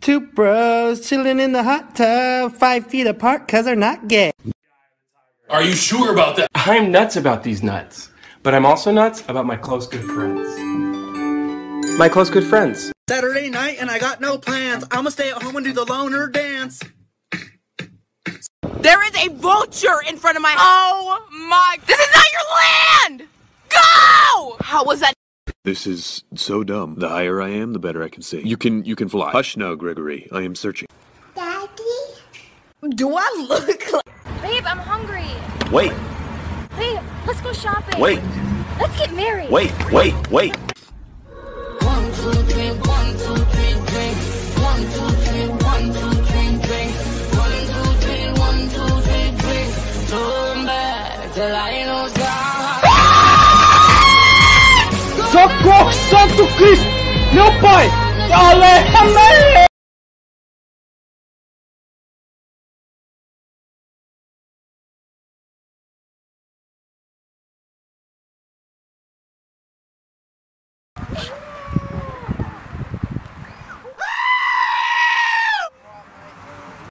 Two bros chilling in the hot tub, 5 feet apart cause they're not gay. Are you sure about that? I'm nuts about these nuts, but I'm also nuts about my close good friends. My close good friends. Saturday night and I got no plans. I'ma stay at home and do the loner dance. There is a vulture in front of my— Oh my— This is not your land! Go! How was that? This is so dumb. The higher I am, the better I can see. You can fly. Hush now, Gregory. I am searching. Daddy? Do I look like— Babe, I'm hungry. Wait. Babe, let's go shopping. Wait. Let's get married. Wait. 1, 2, 3, 1, 2, 3, drink. 1, 2, 3, 1, 2, 3, drink. 1, 2, 3, 1, 2, 3, drink. Turn back till I know God. Socorro, Santo Cristo! Meu pai! Aleluia!